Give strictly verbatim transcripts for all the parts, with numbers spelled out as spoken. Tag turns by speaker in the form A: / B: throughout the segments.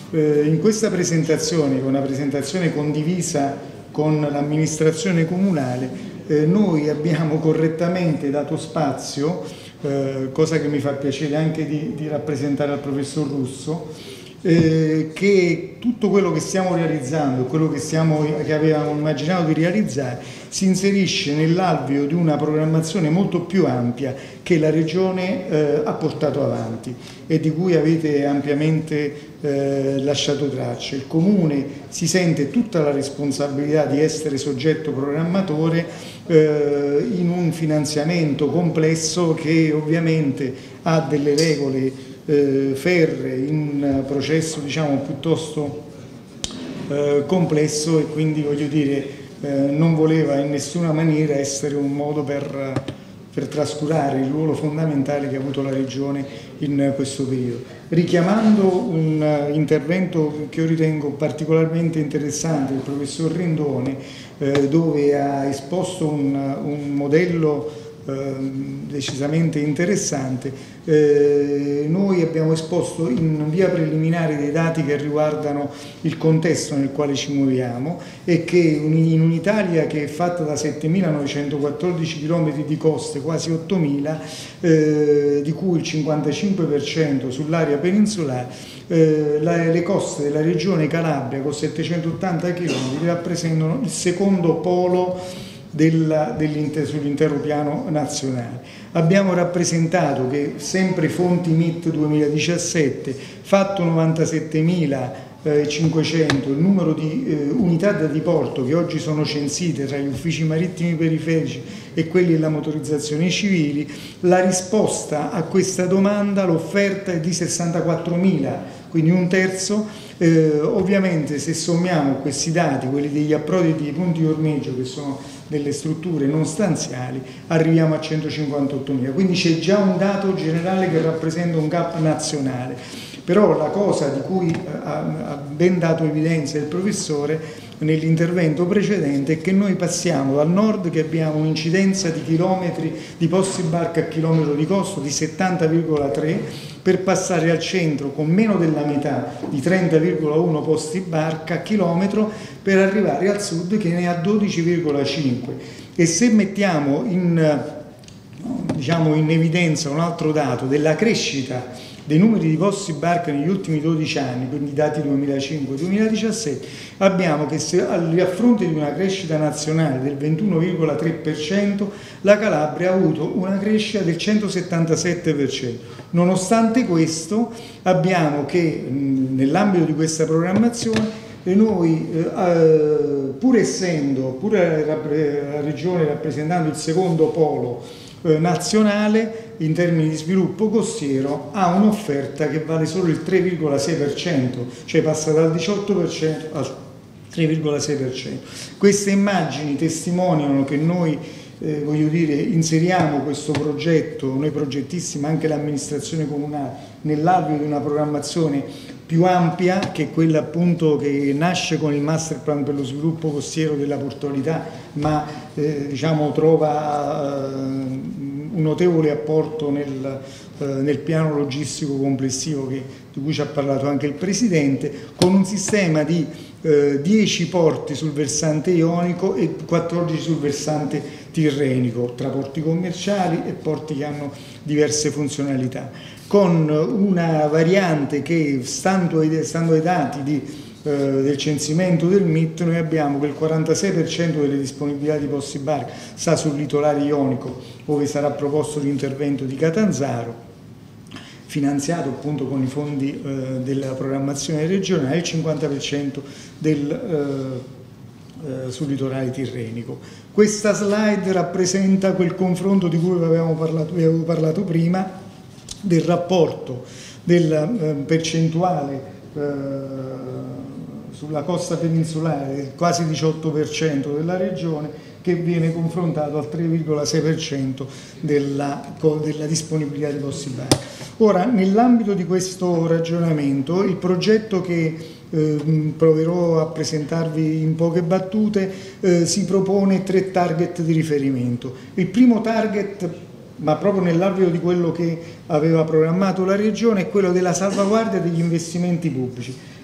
A: eh, in questa presentazione, che è una presentazione condivisa con l'amministrazione comunale, eh, noi abbiamo correttamente dato spazio, eh, cosa che mi fa piacere anche di, di rappresentare al professor Russo, Eh, che tutto quello che stiamo realizzando, quello che, stiamo, che avevamo immaginato di realizzare, si inserisce nell'alveo di una programmazione molto più ampia che la Regione eh, ha portato avanti e di cui avete ampiamente eh, lasciato traccia. Il Comune si sente tutta la responsabilità di essere soggetto programmatore eh, in un finanziamento complesso che ovviamente ha delle regole Eh, ferree, in un processo diciamo piuttosto eh, complesso, e quindi voglio dire eh, non voleva in nessuna maniera essere un modo per, per trascurare il ruolo fondamentale che ha avuto la Regione in questo periodo. Richiamando un intervento che io ritengo particolarmente interessante del professor Rendone, eh, dove ha esposto un, un modello decisamente interessante, eh, noi abbiamo esposto in via preliminare dei dati che riguardano il contesto nel quale ci muoviamo e che in un'Italia che è fatta da settemilanovecentquattordici chilometri di coste, quasi ottomila, eh, di cui il cinquantacinque per cento sull'area peninsulare, eh, la, le coste della regione Calabria con settecentottanta chilometri rappresentano il secondo polo sull'intero piano nazionale. Abbiamo rappresentato che sempre fonti M I T duemiladiciassette, fatto novantasettemilacinquecento il numero di eh, unità da diporto che oggi sono censite tra gli uffici marittimi periferici e quelli della motorizzazione civili, la risposta a questa domanda, l'offerta è di sessantaquattromila, quindi un terzo. Eh, ovviamente se sommiamo questi dati, quelli degli approdi e dei punti di ormeggio, che sono delle strutture non stanziali, arriviamo a centocinquantottomila, quindi c'è già un dato generale che rappresenta un gap nazionale. Però la cosa di cui ha ben dato evidenza il professore nell'intervento precedente è che noi passiamo dal nord, che abbiamo un'incidenza di chilometri di posti barca a chilometro di costo di settanta virgola tre, per passare al centro con meno della metà di trenta virgola uno posti barca a chilometro, per arrivare al sud che ne ha dodici virgola cinque. E se mettiamo in, diciamo, in evidenza un altro dato della crescita dei numeri di posti barca negli ultimi dodici anni, quindi dati duemilacinque duemiladiciassette, abbiamo che se a fronte di una crescita nazionale del ventuno virgola tre per cento, la Calabria ha avuto una crescita del centosettantasette per cento. Nonostante questo, abbiamo che nell'ambito di questa programmazione noi, eh, pur essendo, pur la Regione rappresentando il secondo polo eh, nazionale in termini di sviluppo costiero, ha un'offerta che vale solo il tre virgola sei per cento, cioè passa dal diciotto per cento al tre virgola sei per cento. Queste immagini testimoniano che noi eh, voglio dire, inseriamo questo progetto, noi progettisti ma anche l'amministrazione comunale, nell'alveo di una programmazione più ampia, che è quella appunto che nasce con il master plan per lo sviluppo costiero della portualità, ma eh, diciamo trova eh, un notevole apporto nel, eh, nel piano logistico complessivo che, di cui ci ha parlato anche il Presidente, con un sistema di eh, dieci porti sul versante ionico e quattordici sul versante tirrenico, tra porti commerciali e porti che hanno diverse funzionalità, con una variante che, stando ai, stando ai dati di eh, del censimento del M I T, noi abbiamo che il quarantasei per cento delle disponibilità di posti barca sta sul litorale ionico, dove sarà proposto l'intervento di Catanzaro, finanziato appunto con i fondi eh, della programmazione regionale, il cinquanta per cento del, eh, eh, sul litorale tirrenico. Questa slide rappresenta quel confronto di cui avevamo parlato, vi avevo parlato prima, del rapporto della eh, percentuale eh, sulla costa peninsulare, quasi diciotto per cento della regione, che viene confrontato al tre virgola sei per cento della, della disponibilità di posti barca. Ora, nell'ambito di questo ragionamento, il progetto che eh, proverò a presentarvi in poche battute eh, si propone tre target di riferimento. Il primo target, ma proprio nell'alveo di quello che aveva programmato la Regione, è quello della salvaguardia degli investimenti pubblici.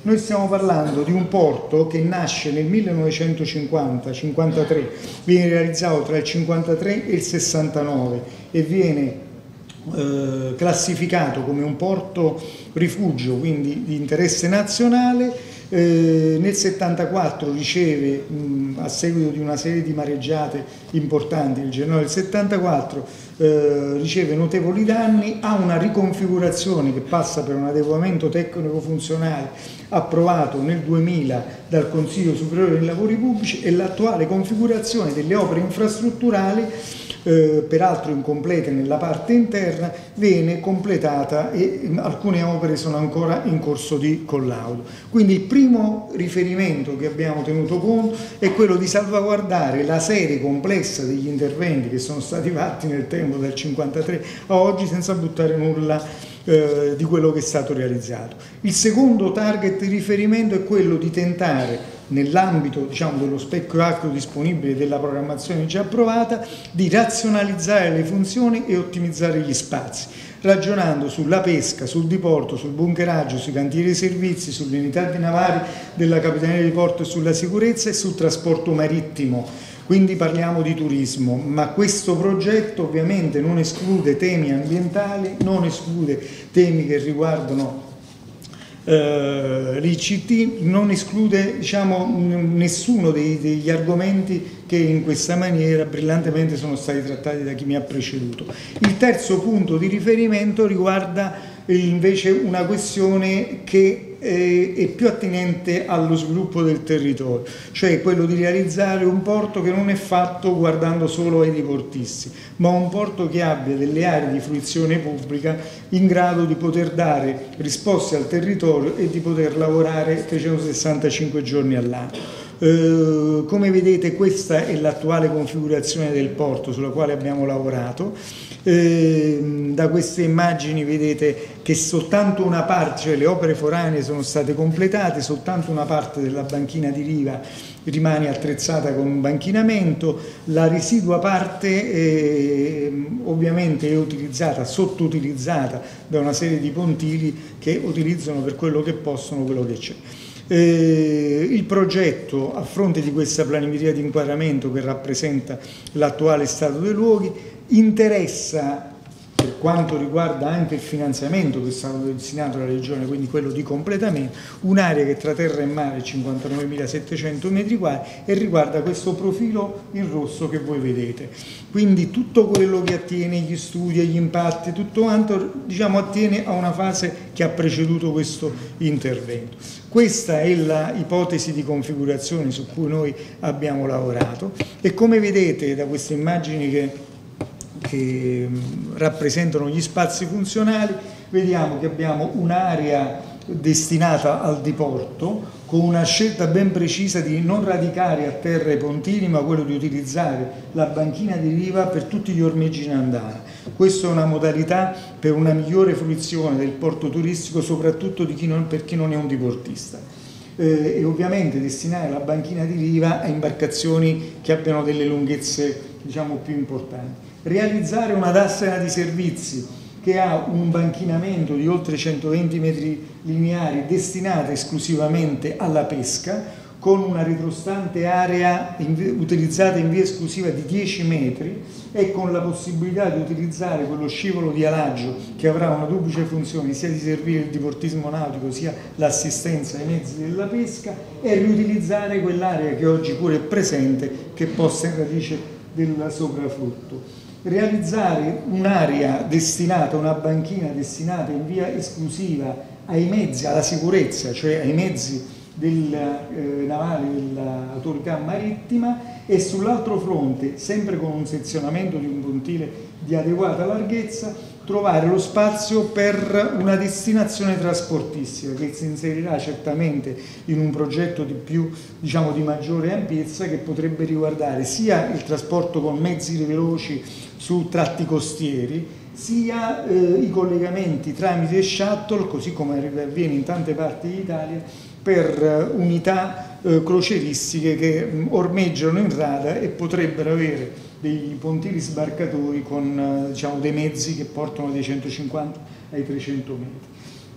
A: Noi stiamo parlando di un porto che nasce nel millenovecentocinquanta cinquantatré, viene realizzato tra il cinquantatré e il sessantanove e viene eh, classificato come un porto rifugio, quindi di interesse nazionale. Eh, nel settantaquattro riceve, mh, a seguito di una serie di mareggiate importanti, nel gennaio del settantaquattro, eh, riceve notevoli danni, ha una riconfigurazione che passa per un adeguamento tecnico-funzionale approvato nel duemila dal Consiglio Superiore dei Lavori Pubblici, e l'attuale configurazione delle opere infrastrutturali, Eh, peraltro incomplete nella parte interna, viene completata e alcune opere sono ancora in corso di collaudo. Quindi il primo riferimento che abbiamo tenuto conto è quello di salvaguardare la serie complessa degli interventi che sono stati fatti nel tempo dal cinquantatré a oggi senza buttare nulla eh, di quello che è stato realizzato. Il secondo target di riferimento è quello di tentare, nell'ambito diciamo, dello specchio acqueo disponibile della programmazione già approvata, di razionalizzare le funzioni e ottimizzare gli spazi, ragionando sulla pesca, sul diporto, sul bunkeraggio, sui cantieri e servizi, sulle unità di navali della Capitaneria di Porto e sulla sicurezza e sul trasporto marittimo. Quindi parliamo di turismo, ma questo progetto ovviamente non esclude temi ambientali, non esclude temi che riguardano Uh, l'I C T, non esclude diciamo, nessuno dei, degli argomenti che in questa maniera brillantemente sono stati trattati da chi mi ha preceduto. Il terzo punto di riferimento riguarda invece una questione che eh, è più attinente allo sviluppo del territorio, cioè quello di realizzare un porto che non è fatto guardando solo ai diportisti, ma un porto che abbia delle aree di fruizione pubblica in grado di poter dare risposte al territorio e di poter lavorare trecentosessantacinque giorni all'anno. Eh, come vedete, questa è l'attuale configurazione del porto sulla quale abbiamo lavorato. Eh, da queste immagini vedete che soltanto una parte, cioè le opere foranee sono state completate, soltanto una parte della banchina di riva rimane attrezzata con un banchinamento, la residua parte eh, ovviamente è utilizzata, sottoutilizzata da una serie di pontili che utilizzano per quello che possono quello che c'è. Eh, il progetto, a fronte di questa planimetria di inquadramento che rappresenta l'attuale stato dei luoghi, interessa, per quanto riguarda anche il finanziamento che è stato destinato alla Regione, quindi quello di completamento, un'area che tra terra e mare è cinquantanovemilasettecento metri quadri e riguarda questo profilo in rosso che voi vedete. Quindi tutto quello che attiene agli studi, agli impatti, tutto quanto diciamo, attiene a una fase che ha preceduto questo intervento. Questa è l'ipotesi di configurazione su cui noi abbiamo lavorato e come vedete da queste immagini che che rappresentano gli spazi funzionali, vediamo che abbiamo un'area destinata al diporto con una scelta ben precisa di non radicare a terra i pontili, ma quello di utilizzare la banchina di riva per tutti gli ormeggi in andata. Questa è una modalità per una migliore fruizione del porto turistico, soprattutto di chi non, per chi non è un diportista. Eh, e ovviamente destinare la banchina di riva a imbarcazioni che abbiano delle lunghezze diciamo, più importanti. Realizzare una darsena di servizi che ha un banchinamento di oltre centoventi metri lineari destinata esclusivamente alla pesca, con una retrostante area in, utilizzata in via esclusiva di dieci metri e con la possibilità di utilizzare quello scivolo di alaggio che avrà una duplice funzione, sia di servire il diportismo nautico sia l'assistenza ai mezzi della pesca, e riutilizzare quell'area che oggi pure è presente, che possa in radice del soprafrutto. Realizzare un'area destinata, una banchina destinata in via esclusiva ai mezzi, alla sicurezza, cioè ai mezzi del eh, navale dell'autorità marittima, e sull'altro fronte, sempre con un sezionamento di un pontile di adeguata larghezza, trovare lo spazio per una destinazione trasportistica che si inserirà certamente in un progetto di più, diciamo, di maggiore ampiezza, che potrebbe riguardare sia il trasporto con mezzi veloci su tratti costieri, sia eh, i collegamenti tramite shuttle, così come avviene in tante parti d'Italia, per uh, unità uh, crocieristiche che um, ormeggiano in rada e potrebbero avere dei pontili sbarcatori con uh, diciamo, dei mezzi che portano dai centocinquanta ai trecento metri.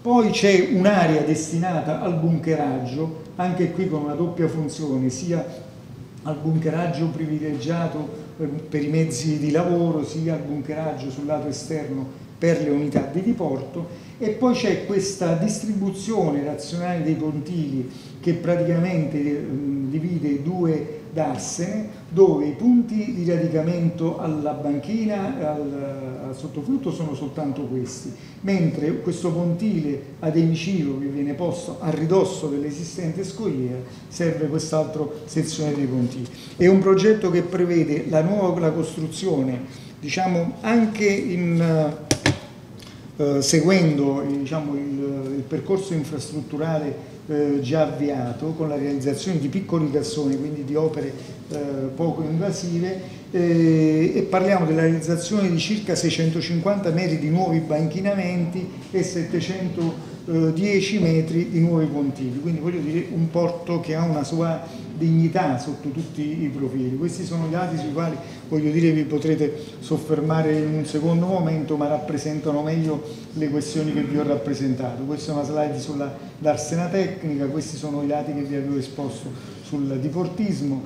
A: Poi c'è un'area destinata al bunkeraggio, anche qui con una doppia funzione, sia al bunkeraggio privilegiato per i mezzi di lavoro, sia al bunkeraggio sul lato esterno per le unità di diporto. E poi c'è questa distribuzione razionale dei pontili che praticamente eh, divide due darsene, dove i punti di radicamento alla banchina, al, al sottoflutto sono soltanto questi, mentre questo pontile ad emiciclo che viene posto a ridosso dell'esistente scogliera serve quest'altra sezione dei pontili. È un progetto che prevede la nuova la costruzione, diciamo, anche in... Uh, seguendo diciamo, il, il percorso infrastrutturale uh, già avviato con la realizzazione di piccoli cassoni, quindi di opere uh, poco invasive, eh, e parliamo della realizzazione di circa seicentocinquanta metri di nuovi banchinamenti e settecentodieci metri di nuovi pontili, quindi voglio dire un porto che ha una sua dignità sotto tutti i profili. Questi sono i dati sui quali voglio dire vi potrete soffermare in un secondo momento, ma rappresentano meglio le questioni che vi ho rappresentato. Questa è una slide sulla darsena tecnica, questi sono i dati che vi avevo esposto sul diportismo.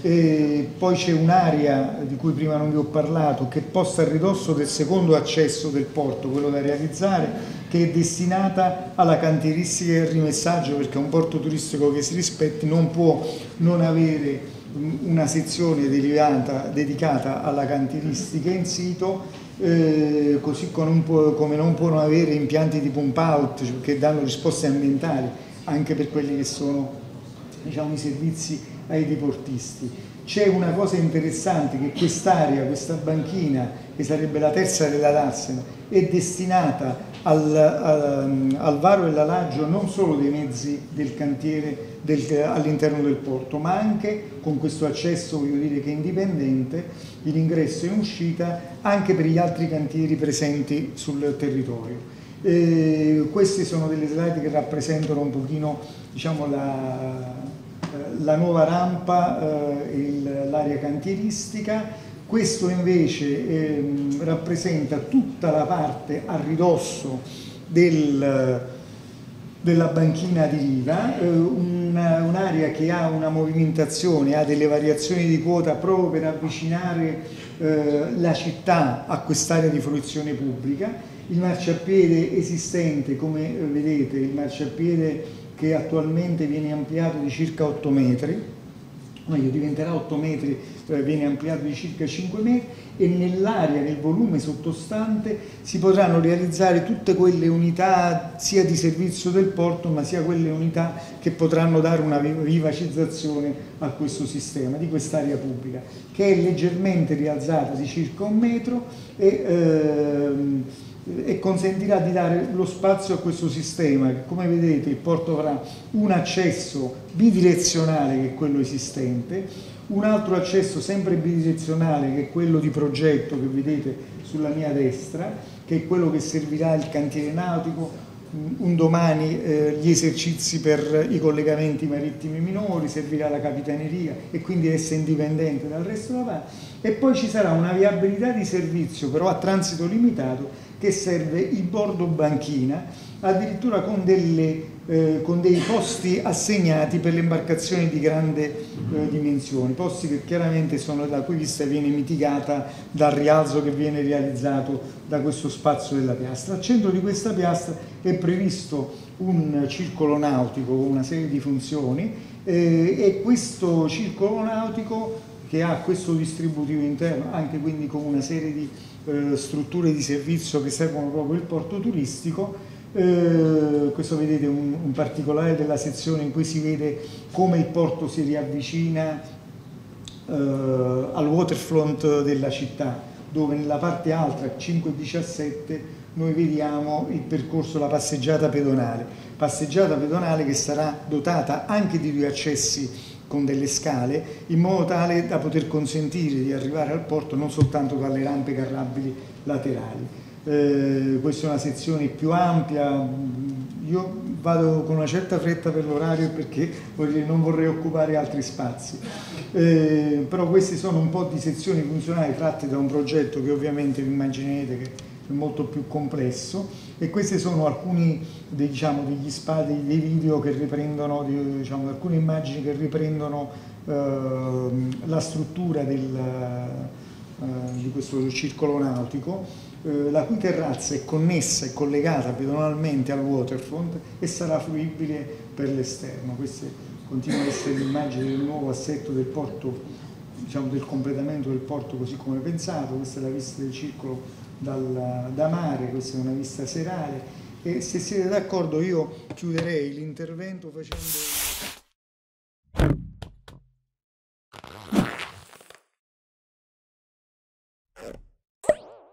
A: E poi c'è un'area di cui prima non vi ho parlato, che è posta a ridosso del secondo accesso del porto, quello da realizzare, che è destinata alla cantieristica e al rimessaggio, perché un porto turistico che si rispetti non può non avere una sezione derivata, dedicata alla cantieristica in sito, eh, così come non, può, come non può avere impianti di pump out, cioè che danno risposte ambientali anche per quelli che sono, diciamo, i servizi ai diportisti. C'è una cosa interessante, che quest'area, questa banchina, che sarebbe la terza della darsena, è destinata al, al, al varo e all'alaggio non solo dei mezzi del cantiere del, all'interno del porto, ma anche con questo accesso, voglio dire, che è indipendente, in ingresso e in uscita, anche per gli altri cantieri presenti sul territorio. Eh, queste sono delle slide che rappresentano un pochino, diciamo, la, la nuova rampa, eh, l'area cantieristica. Questo invece eh, rappresenta tutta la parte a ridosso del, della banchina di riva, eh, un'area che ha una movimentazione, ha delle variazioni di quota proprio per avvicinare eh, la città a quest'area di fruizione pubblica. Il marciapiede esistente, come vedete, il marciapiede che attualmente viene ampliato di circa otto metri, meglio diventerà otto metri, eh, viene ampliato di circa cinque metri, e nell'area, nel volume sottostante, si potranno realizzare tutte quelle unità sia di servizio del porto, ma sia quelle unità che potranno dare una vivacizzazione a questo sistema, di quest'area pubblica, che è leggermente rialzata di circa un metro e ehm, e consentirà di dare lo spazio a questo sistema. Come vedete, il porto avrà un accesso bidirezionale, che è quello esistente, un altro accesso sempre bidirezionale, che è quello di progetto, che vedete sulla mia destra, che è quello che servirà il cantiere nautico, un domani eh, gli esercizi per i collegamenti marittimi minori, servirà la capitaneria e quindi essere indipendente dal resto della parte. E poi ci sarà una viabilità di servizio, però a transito limitato, che serve il bordo banchina, addirittura con, delle, eh, con dei posti assegnati per le imbarcazioni di grande eh, dimensione, posti che chiaramente sono, da cui vista viene mitigata dal rialzo che viene realizzato da questo spazio della piastra. Al centro di questa piastra è previsto un circolo nautico con una serie di funzioni, eh, e questo circolo nautico, che ha questo distributivo interno, anche quindi con una serie di eh, strutture di servizio che servono proprio il porto turistico. Eh, questo vedete un, un particolare della sezione in cui si vede come il porto si riavvicina eh, al waterfront della città, dove nella parte alta, cinque diciassette, noi vediamo il percorso, la passeggiata pedonale, passeggiata pedonale che sarà dotata anche di due accessi con delle scale, in modo tale da poter consentire di arrivare al porto non soltanto dalle rampe carrabili laterali. Eh, questa è una sezione più ampia, io vado con una certa fretta per l'orario perché non vorrei occupare altri spazi, eh, però queste sono un po' di sezioni funzionali tratte da un progetto che ovviamente vi immaginerete che molto più complesso, e questi sono alcuni dei, diciamo, degli spati, dei video che riprendono, diciamo, alcune immagini che riprendono eh, la struttura del, eh, di questo circolo nautico, eh, la cui terrazza è connessa e collegata pedonalmente al waterfront e sarà fruibile per l'esterno. Queste continuano ad essere le immagini del nuovo assetto del porto, diciamo, del completamento del porto così come pensato. Questa è la vista del circolo dal, da mare, questa è una vista serale, e se siete d'accordo io chiuderei l'intervento facendo